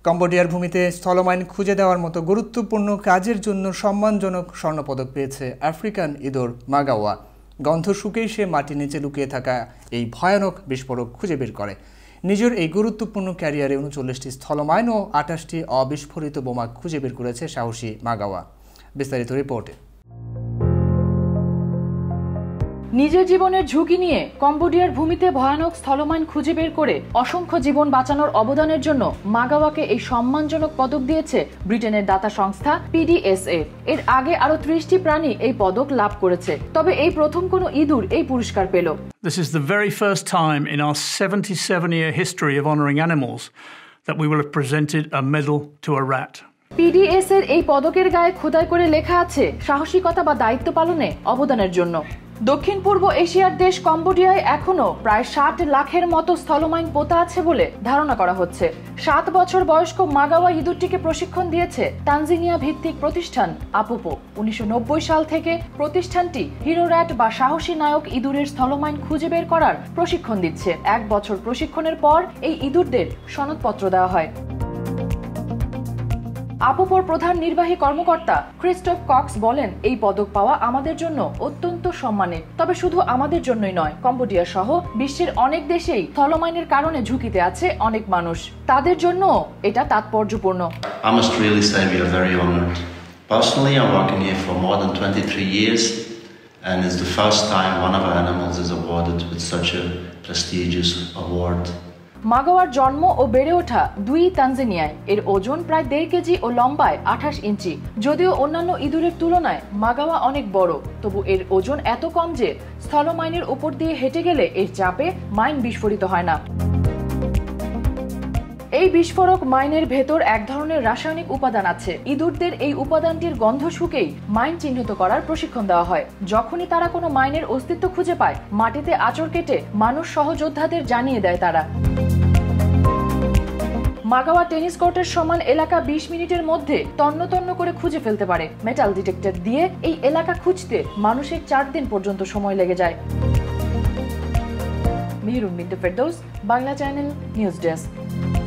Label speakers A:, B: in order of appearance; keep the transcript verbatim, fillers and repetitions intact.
A: কম্বোডিয়ার ভূমিতে স্থলমাইন খুঁজে দেওয়ার মতো গুরুত্বপূর্ণ কাজের জন্য সম্মানজনক স্বর্ণপদক পেয়েছে আফ্রিকান ইঁদুর মাগাওয়া। গন্ধ শুকেই সে মাটির নিচে লুকিয়ে থাকা এই ভয়ানক বিস্ফোরক খুঁজে বের করে। নিজের এই গুরুত্বপূর্ণ ক্যারিয়ারে উনচল্লিশটি স্থলমাইন ও আটাশটি অবিস্ফোরিত বোমা খুঁজে বের করেছে সাহসী মাগাওয়া। বিস্তারিত রিপোর্টে।
B: নিজের জীবনের ঝুঁকি নিয়ে কম্বোডিয়ার ভূমিতে ভয়ানক স্থলমাইন খুঁজে বের করে অসংখ্য জীবন বাঁচানোর অবদানের জন্য মাগাওয়াকে এই সম্মানজনক পদক দিয়েছে ব্রিটেনের দাতা সংস্থা পিডিএসএ। এর আগে আরো ত্রিশটি প্রাণী এই পদক লাভ করেছে, তবে এই প্রথম কোনো ইঁদুর এই পুরস্কার পেল।
C: This is the very first time in our seventy-seven year history of honouring animals that we will have presented a medal to a rat.
B: PDS এর এই পদকের গায়ে খোদাই করে লেখা আছে সাহসিকতা বা দায়িত্ব পালনে অবদানের জন্য। দক্ষিণ পূর্ব এশিয়ার দেশ কম্বোডিয়ায় এখনো প্রায় ষাট লাখের মতো স্থলমাইন পোতা আছে বলে ধারণা করা হচ্ছে। সাত বছর বয়স্ক মাগাওয়া ইঁদুরটিকে প্রশিক্ষণ দিয়েছে তানজানিয়া ভিত্তিক প্রতিষ্ঠান আপুপো। উনিশশো নব্বই সাল থেকে প্রতিষ্ঠানটি হিরো র্যাট বা সাহসী নায়ক ইঁদুরের স্থলমাইন খুঁজে বের করার প্রশিক্ষণ দিচ্ছে। এক বছর প্রশিক্ষণের পর এই ইঁদুরদের সনদপত্র দেওয়া হয়। আপুপোর প্রধান নির্বাহী কর্মকর্তা ক্রিস্টোফ কক্স বলেন, এই পদক পাওয়া আমাদের জন্য অত্যন্ত সম্মানের, তবে শুধু আমাদের জন্যই নয়, কম্বোডিয়া সহ বিশ্বের অনেক দেশেই স্থলমাইনের কারণে ঝুঁকিতে আছে অনেক মানুষ, তাদের জন্য এটা তাৎপর্যপূর্ণ।
D: I must really say we are very honored. Personally, I'm working here for more than twenty-three years, and it's the first time one of our animals is awarded with such a prestigious award.
B: মাগাওয়ার জন্ম ও বেড়ে ওঠা দুই তানজানিয়ায়। এর ওজন প্রায় দেড় KG ও লম্বায় আঠাশ ইঞ্চি। যদিও অন্যান্য ইঁদুরের তুলনায় মাগাওয়া অনেক বড়, তবু এর ওজন এত কম যে স্থলমাইনের উপর দিয়ে হেঁটে গেলে এর চাপে মাইন বিস্ফোরিত হয় না। এই বিস্ফোরক মাইনের ভেতর এক ধরনের রাসায়নিক উপাদান আছে। ইঁদুরদের এই উপাদানটির গন্ধ শুকেই মাইন চিহ্নিত করার প্রশিক্ষণ দেওয়া হয়। যখনই তারা কোনো মাইনের অস্তিত্ব খুঁজে পায়, মাটিতে আঁচড় কেটে মানুষ সহযোদ্ধাদের জানিয়ে দেয় তারা। মাগাওয়া টেনিস কোর্টের সমান এলাকা বিশ মিনিটের মধ্যে তন্ন তন্ন করে খুঁজে ফেলতে পারে। মেটাল ডিটেক্টর দিয়ে এই এলাকা খুঁজতে মানুষের চার দিন পর্যন্ত সময় লেগে যায়। Meherun Binte Ferdous, Bangla channel, news desk.